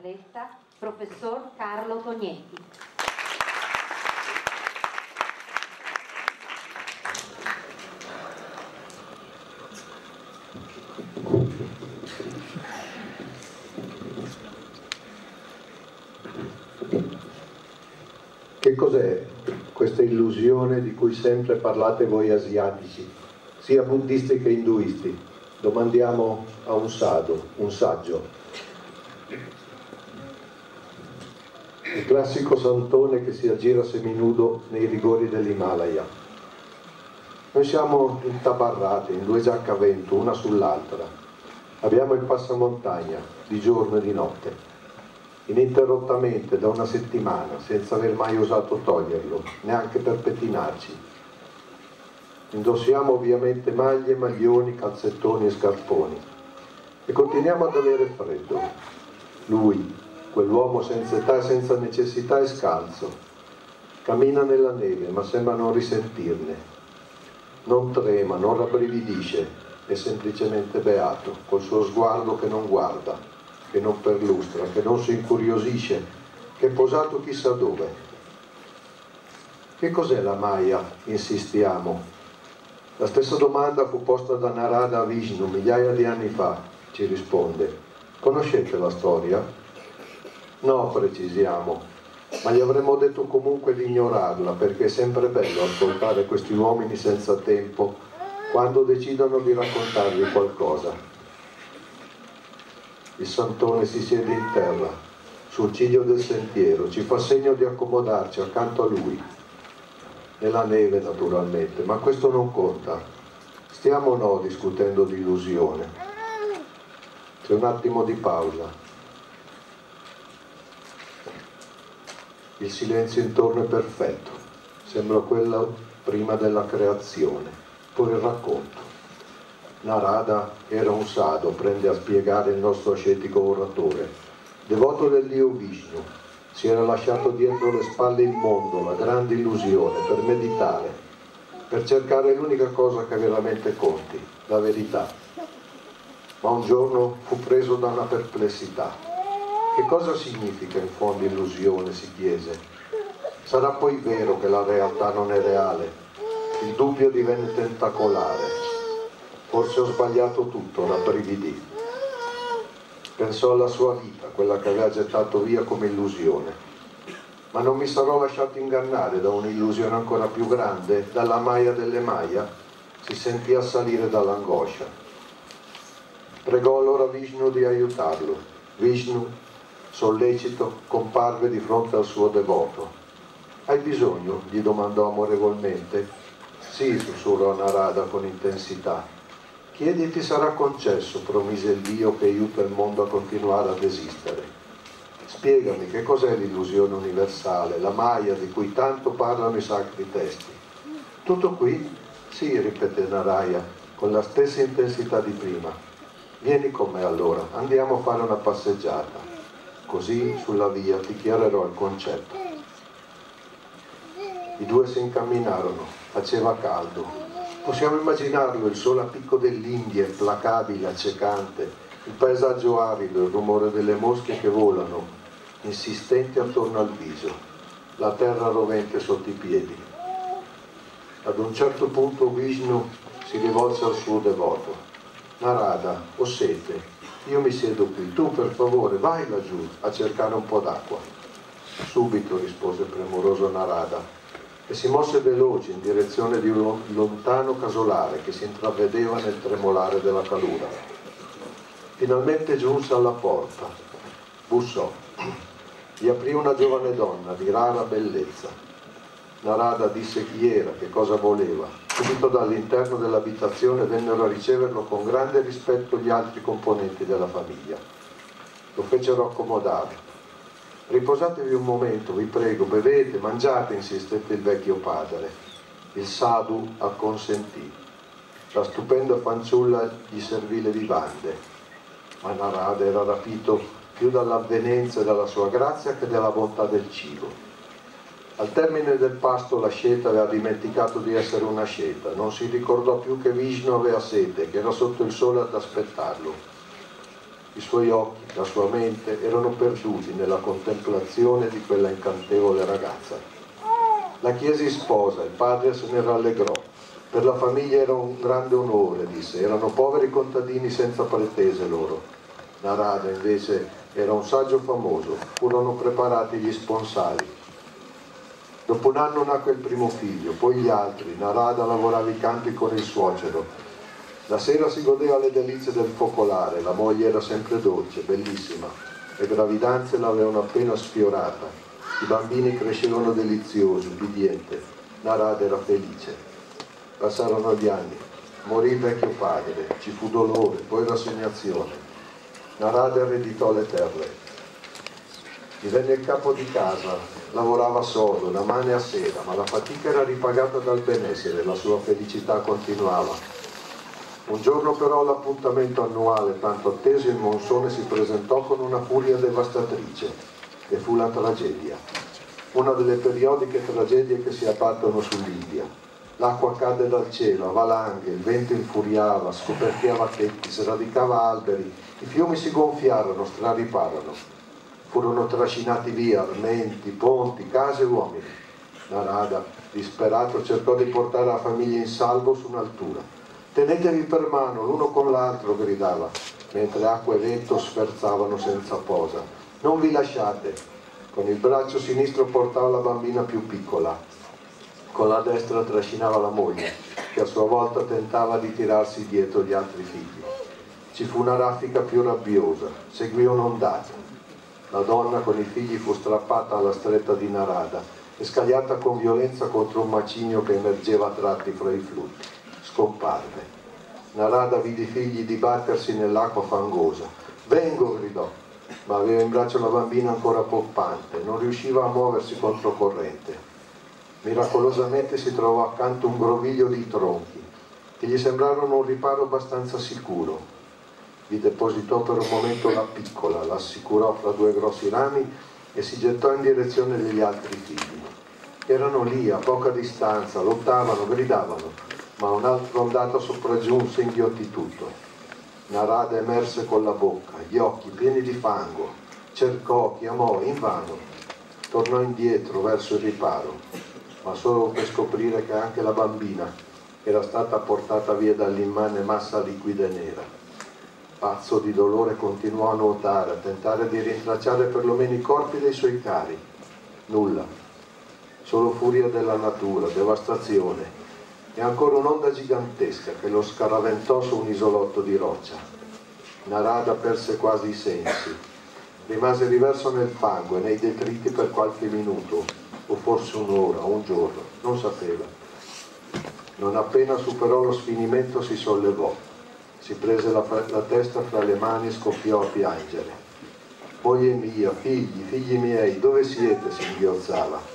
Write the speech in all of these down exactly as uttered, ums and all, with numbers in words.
chitarrista, professor Carlo Tognetti. Che cos'è questa illusione di cui sempre parlate voi asiatici, sia buddisti che induisti? Domandiamo a un sadhu, un saggio. Il classico santone che si aggira seminudo nei rigori dell'Himalaya. Noi siamo intabarrati in due giacche a vento, una sull'altra. Abbiamo il passamontagna, di giorno e di notte, ininterrottamente da una settimana, senza aver mai osato toglierlo, neanche per pettinarci. Indossiamo ovviamente maglie, maglioni, calzettoni e scarponi e continuiamo ad avere freddo. Lui, quell'uomo senza età e senza necessità, è scalzo. Cammina nella neve, ma sembra non risentirne. Non trema, non rabbrividisce, è semplicemente beato, col suo sguardo che non guarda, che non perlustra, che non si incuriosisce, che è posato chissà dove. Che cos'è la Maya? Insistiamo. La stessa domanda fu posta da Narada a Vishnu migliaia di anni fa, ci risponde. Conoscete la storia? No, precisiamo, ma gli avremmo detto comunque di ignorarla, perché è sempre bello ascoltare questi uomini senza tempo quando decidono di raccontarvi qualcosa. Il santone si siede in terra, sul ciglio del sentiero, ci fa segno di accomodarci accanto a lui. Nella neve naturalmente, ma questo non conta. Stiamo o no discutendo di illusione? C'è un attimo di pausa. Il silenzio intorno è perfetto, sembra quello prima della creazione. Poi il racconto. Narada era un sadhu, prende a spiegare il nostro ascetico oratore, devoto del dio Vishnu. Si era lasciato dietro le spalle il mondo, la grande illusione, per meditare, per cercare l'unica cosa che veramente conti, la verità. Ma un giorno fu preso da una perplessità. Che cosa significa in fondo illusione, si chiese. Sarà poi vero che la realtà non è reale? Il dubbio divenne tentacolare. Forse ho sbagliato tutto, rabbrividì. Pensò alla sua vita, quella che aveva gettato via come illusione. Ma non mi sarò lasciato ingannare da un'illusione ancora più grande, dalla Maya delle Maya? Si sentì assalire dall'angoscia. Pregò allora Vishnu di aiutarlo. Vishnu, sollecito, comparve di fronte al suo devoto. Hai bisogno? Gli domandò amorevolmente. Sì, sussurrò Narada con intensità. Chiedi e ti sarà concesso, promise il Dio che aiuta il mondo a continuare ad esistere. Spiegami, che cos'è l'illusione universale, la Maya di cui tanto parlano i sacri testi? Tutto qui? Sì, ripeté Naraya, con la stessa intensità di prima. Vieni con me allora, andiamo a fare una passeggiata. Così, sulla via, ti chiarirò il concetto. I due si incamminarono, faceva caldo. Possiamo immaginarlo, il sole a picco dell'India, implacabile, accecante, il paesaggio arido, il rumore delle mosche che volano, insistenti attorno al viso, la terra rovente sotto i piedi. Ad un certo punto Vishnu si rivolse al suo devoto. Narada, ho sete, io mi siedo qui, tu per favore vai laggiù a cercare un po' d'acqua. Subito, rispose premuroso Narada, e si mosse veloce in direzione di un lontano casolare che si intravedeva nel tremolare della calura. Finalmente giunse alla porta, bussò, gli aprì una giovane donna di rara bellezza. Narada disse chi era, che cosa voleva. Subito dall'interno dell'abitazione vennero a riceverlo con grande rispetto gli altri componenti della famiglia. Lo fecero accomodare. Riposatevi un momento, vi prego, bevete, mangiate, insistette il vecchio padre. Il sadhu acconsentì. La stupenda fanciulla gli servì le vivande, ma Narada era rapito più dall'avvenenza e dalla sua grazia che dalla bontà del cibo. Al termine del pasto l'asceta aveva dimenticato di essere un'asceta, non si ricordò più che Vishnu aveva sete, che era sotto il sole ad aspettarlo. I suoi occhi, la sua mente erano perduti nella contemplazione di quella incantevole ragazza. La chiesi sposa, il padre se ne rallegrò. Per la famiglia era un grande onore, disse, erano poveri contadini senza pretese loro. Narada invece era un saggio famoso, furono preparati gli sponsali. Dopo un anno nacque il primo figlio, poi gli altri. Narada lavorava i campi con il suocero. La sera si godeva le delizie del focolare, la moglie era sempre dolce, bellissima. Le gravidanze l'avevano appena sfiorata. I bambini crescevano deliziosi, ubbidiente. Narada era felice. Passarono gli anni. Morì il vecchio padre, ci fu dolore, poi rassegnazione. Narada ereditò le terre. Divenne il capo di casa, lavorava solo, da mane a sera, ma la fatica era ripagata dal benessere, la sua felicità continuava. Un giorno però l'appuntamento annuale tanto atteso in Monsone si presentò con una furia devastatrice, e fu la tragedia. Una delle periodiche tragedie che si abbattono sull'India. L'acqua cadde dal cielo, a valanghe, il vento infuriava, scoperchiava tetti, sradicava alberi, i fiumi si gonfiarono, strariparono. Furono trascinati via armenti, ponti, case e uomini. Narada, disperato, cercò di portare la famiglia in salvo su un'altura. Tenetevi per mano l'uno con l'altro, gridava, mentre acqua e vento sferzavano senza posa. Non vi lasciate. Con il braccio sinistro portava la bambina più piccola. Con la destra trascinava la moglie, che a sua volta tentava di tirarsi dietro gli altri figli. Ci fu una raffica più rabbiosa, seguì un'ondata. La donna con i figli fu strappata alla stretta di Narada e scagliata con violenza contro un macigno che emergeva a tratti fra i flutti. Scomparve. Narada vide i figli dibattersi nell'acqua fangosa. Vengo, gridò, ma aveva in braccio la bambina ancora poppante, non riusciva a muoversi controcorrente. Miracolosamente si trovò accanto un groviglio di tronchi, che gli sembrarono un riparo abbastanza sicuro. Vi depositò per un momento la piccola, l'assicurò fra due grossi rami e si gettò in direzione degli altri figli. Erano lì, a poca distanza, lottavano, gridavano, ma un altro ondata sopraggiunse e inghiottì tutto. Narada emerse con la bocca, gli occhi pieni di fango, cercò, chiamò, invano. Tornò indietro verso il riparo, ma solo per scoprire che anche la bambina era stata portata via dall'immane massa liquida e nera. Pazzo di dolore continuò a nuotare, a tentare di rintracciare perlomeno i corpi dei suoi cari. Nulla, solo furia della natura, devastazione, e ancora un'onda gigantesca che lo scaraventò su un isolotto di roccia. Narada perse quasi i sensi, rimase riverso nel fango e nei detriti per qualche minuto, o forse un'ora, o un giorno, non sapeva. Non appena superò lo sfinimento si sollevò, si prese la, la testa fra le mani e scoppiò a piangere. Moglie mia, figli, figli miei, dove siete? Singhiozzava.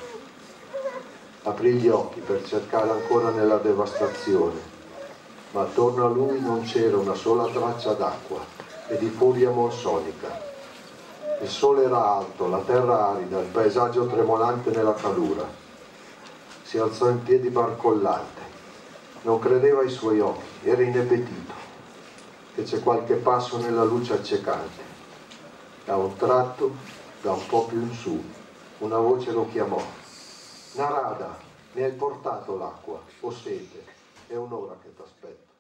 Aprì gli occhi per cercare ancora nella devastazione, ma attorno a lui non c'era una sola traccia d'acqua e di furia monsonica. Il sole era alto, la terra arida, il paesaggio tremolante nella calura. Si alzò in piedi barcollante, non credeva ai suoi occhi, era inebetito. Fece qualche passo nella luce accecante. Da un tratto, da un po' più in su, una voce lo chiamò. Narada, mi hai portato l'acqua, ho sete, è un'ora che t'aspetto.